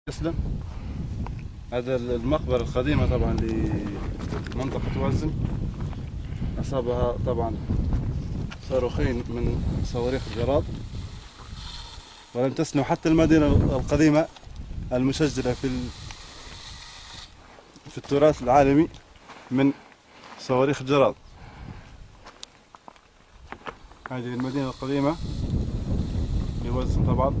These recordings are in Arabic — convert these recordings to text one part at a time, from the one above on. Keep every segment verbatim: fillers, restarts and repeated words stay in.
اسلم. هذا المقبرة القديمة طبعا لمنطقة وازن، أصابها طبعا صاروخين من صواريخ الجراد، ولم تسنو حتى المدينة القديمة المسجلة في في التراث العالمي من صواريخ الجراد. هذه المدينة القديمة لوازن طبعا.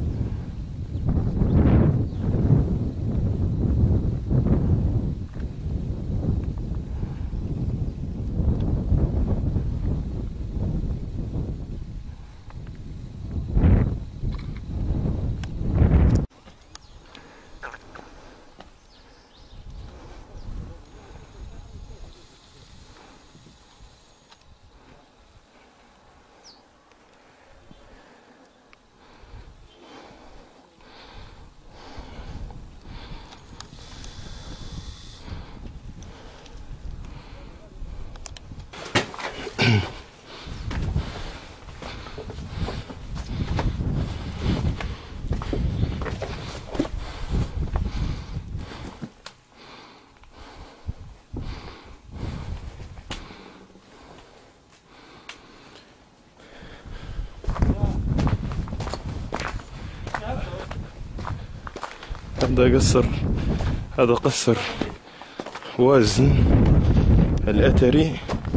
هذا قصر هذا قصر وازن الأثري.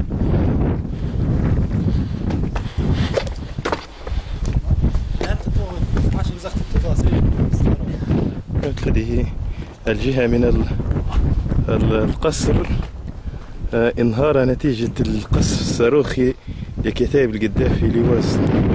هذه الجهة من القصر انهار نتيجة القصف الصاروخي لكتائب القذافي لوازن.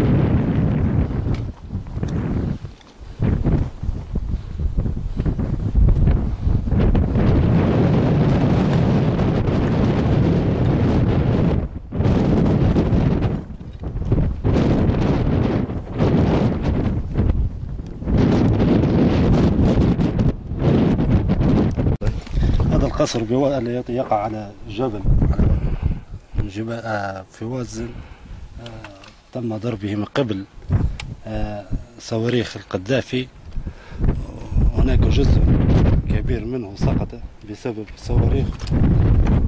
القصر الذي يقع على جبل من جبال في وازن تم ضربه من قبل صواريخ القذافي. هناك جزء كبير منه سقط بسبب الصواريخ.